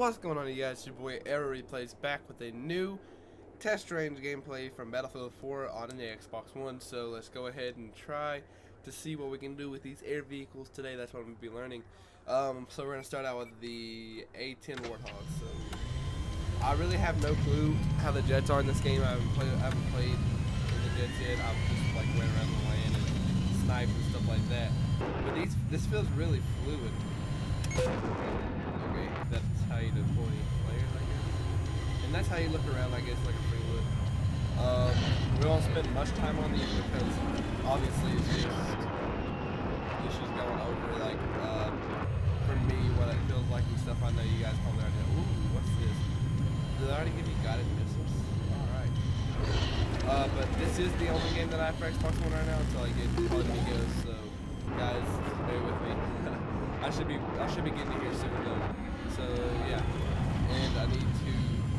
What's going on, you guys? It's your boy Arrow Replays back with a new test range gameplay from Battlefield 4 on the Xbox One. So let's go ahead and try to see what we can do with these air vehicles today. That's what I'm going to be learning. So we're going to start out with the A-10 Warthog. So I really have no clue how the jets are in this game. I haven't played in the jets yet. I've just like went around the land and sniped and stuff like that. But this feels really fluid. Okay, that's how you deploy players, I guess. And that's how you look around, I guess, like a free would. We won't spend much time on these because obviously it's just going over, like, for me, what it feels like and stuff. I know you guys probably already know. Ooh, what's this? Did I already give you guided missiles? Alright. But this is the only game that I have for Xbox One right now until I get Hardly Goes, so guys, bear with me. I should be getting it here soon though. So yeah, and I need to.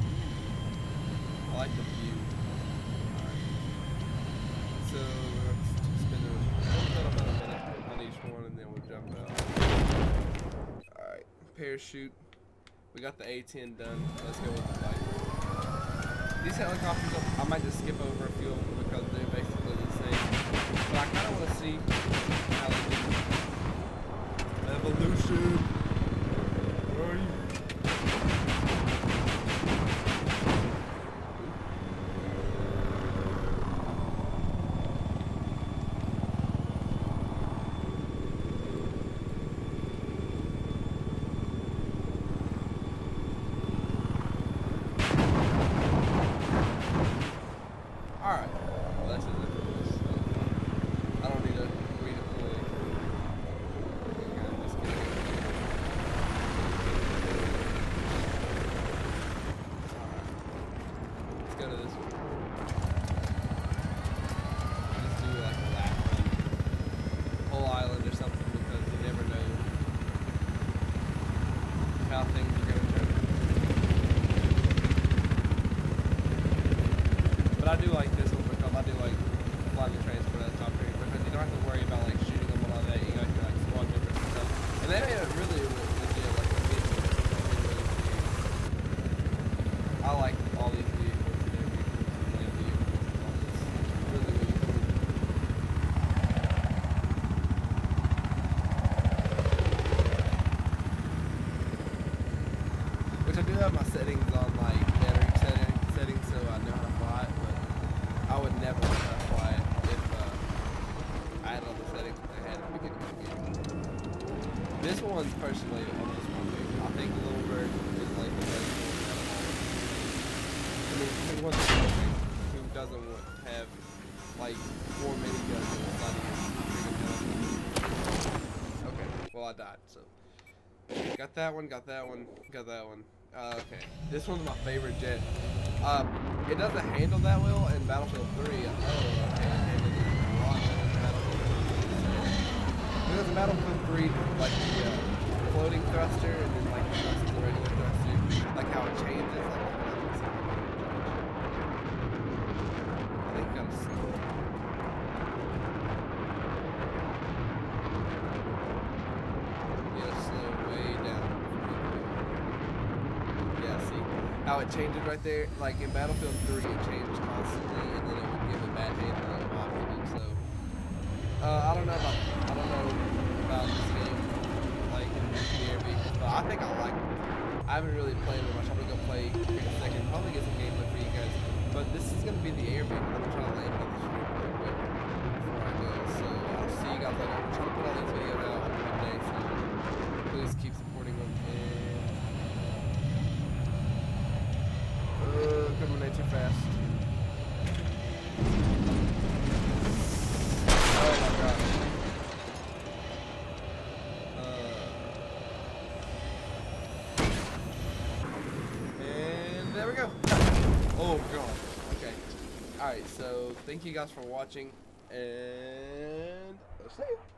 I like the view. Alright. So let's spend about a minute on each one, and then we'll jump out. Alright, parachute. We got the A-10 done. Let's go with the fight. These helicopters, I might just skip over a few of them because they're basically the same. But I kind of want to see how they do. Evolution. Where are you? Alright. Well, that's it. I don't need to redeploy. Go to this one. Just do like a lap run, whole island or something, because you never know how things are going to turn. But I do like this one because I do like flying the transport at the top here because you don't have to worry about like shooting them and all that. You got your like squad members and stuff, and they made it really legit, like a mission. I like all these vehicles. I do have my settings on like battery settings, so I know how to fly it, but I would never know how to fly it if I had all the settings that I had at the beginning of the game. This one's personally almost my favorite. I think the Little Bird is like the best one out of all. I mean, who wants to play? Who doesn't want to have like 4 miniguns in the body of Okay, well I died, so got that one, got that one, got that one. Okay, this one's my favorite jet. It doesn't handle that well in Battlefield 3. Okay, it handles a lot better in Battlefield 3. Because in Battlefield 3, like the floating thruster and then like the regular thruster, like how it changes. Like, I think kind of slow. Yeah, slow way down. How it changes right there, like in Battlefield 3 it changed constantly and then it would give a bad handle in my opinion, so I don't know about this game, like in the air vehicles, but I think I like it. I haven't really played it much. I'm gonna go play here in a second, probably get some gameplay for you guys, but this is gonna be the air vehicle. I'm gonna try to land on the street real quick before I go, so I'll see you guys later. I'm trying to put all these videos out on Monday, so please keep supporting them. Coming in too fast. Oh my god. And there we go. Oh god. Okay. Alright, so thank you guys for watching, and I'll see you.